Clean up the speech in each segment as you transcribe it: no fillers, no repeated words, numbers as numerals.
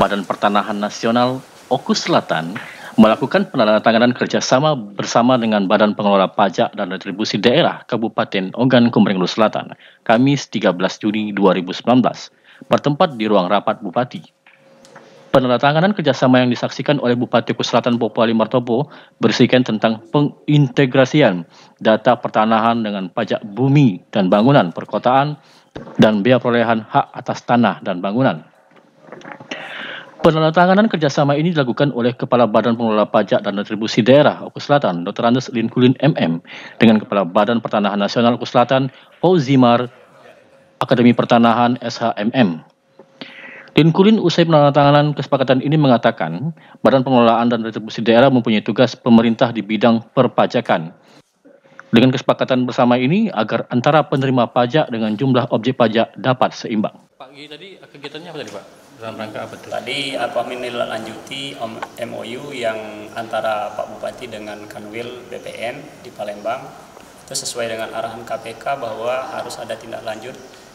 Badan Pertanahan Nasional Oku Selatan melakukan penandatanganan kerjasama bersama dengan Badan Pengelola Pajak dan Retribusi Daerah Kabupaten Ogan Komering Ulu Selatan, Kamis 13 Juni 2019, bertempat di ruang rapat Bupati. Penandatanganan kerjasama yang disaksikan oleh Bupati Oku Selatan Popo Ali Martopo berisikan tentang pengintegrasian data pertanahan dengan pajak bumi dan bangunan perkotaan dan bea perolehan hak atas tanah dan bangunan. Penandatanganan kerjasama ini dilakukan oleh Kepala Badan Pengelola Pajak dan Retribusi Daerah Oku Selatan, Dr. Andes Linkulin MM, dengan Kepala Badan Pertanahan Nasional Oku Selatan, Pauzimar, Akademi Pertanahan SHMM. Linkulin usai penandatanganan kesepakatan ini mengatakan, Badan Pengelolaan dan Retribusi Daerah mempunyai tugas pemerintah di bidang perpajakan. Dengan kesepakatan bersama ini agar antara penerima pajak dengan jumlah objek pajak dapat seimbang. Pak Gi, tadi kegiatannya apa tadi Pak? Dalam rangka apa tuh? Tadi menindaklanjuti MOU yang antara Pak Bupati dengan Kanwil BPN di Palembang. Itu sesuai dengan arahan KPK bahwa harus ada tindak lanjut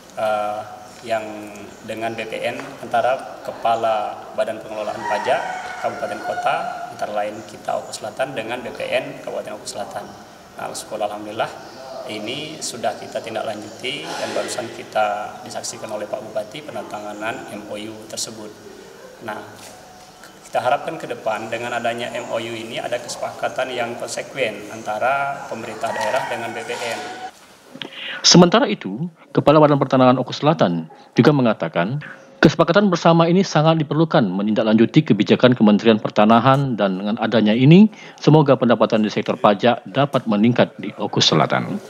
yang dengan BPN antara Kepala Badan Pengelolaan Pajak Kabupaten Kota, antara lain kita Oku Selatan dengan BPN Kabupaten Oku Selatan. Nah, sekolah alhamdulillah ini sudah kita tindak lanjuti dan barusan kita disaksikan oleh Pak Bupati penandatanganan MOU tersebut. Nah, kita harapkan ke depan dengan adanya MOU ini ada kesepakatan yang konsekuen antara pemerintah daerah dengan BPN. Sementara itu, Kepala Badan Pertanahan Oku Selatan juga mengatakan, kesepakatan bersama ini sangat diperlukan menindaklanjuti kebijakan Kementerian Pertanahan dan dengan adanya ini, semoga pendapatan di sektor pajak dapat meningkat di Oku Selatan.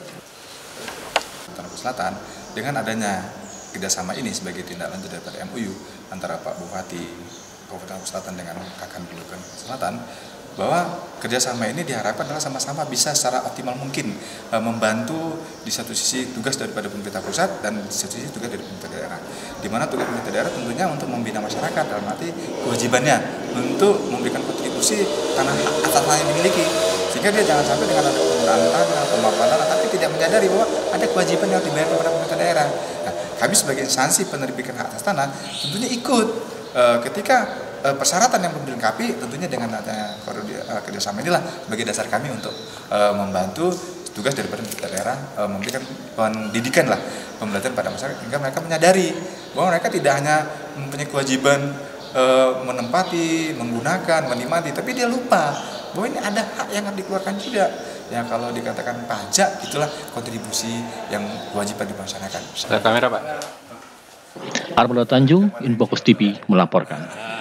Oku Selatan, dengan adanya kerjasama ini sebagai tindak lanjut daripada MOU antara Pak Bupati Kabupaten Oku Selatan dengan Kakanwil Oku Selatan, bahwa kerjasama ini diharapkan adalah sama-sama bisa secara optimal mungkin membantu di satu sisi tugas daripada pemerintah pusat dan di satu sisi tugas dari pemerintah daerah. Di mana tugas pemerintah daerah tentunya untuk membina masyarakat dalam arti kewajibannya untuk memberikan kontribusi karena atas tanah yang dimiliki. Sehingga dia jangan sampai dengan ada penggunaan tanah, pemaparan, tapi tidak menyadari bahwa ada kewajiban yang dibayar kepada pemerintah daerah. Nah, kami sebagai instansi penerbitan hak atas tanah tentunya ikut ketika persyaratan yang belum dilengkapi, tentunya dengan adanya kerjasama inilah sebagai dasar kami untuk membantu tugas daripada daerah memberikan pendidikan lah, pembelajaran pada masyarakat hingga mereka menyadari bahwa mereka tidak hanya mempunyai kewajiban menempati, menggunakan, menikmati, tapi dia lupa bahwa ini ada hak yang harus dikeluarkan juga. Ya kalau dikatakan pajak, itulah kontribusi yang kewajiban di masyarakat. Kamera Pak. Armando Tanjung, Infokus TV melaporkan.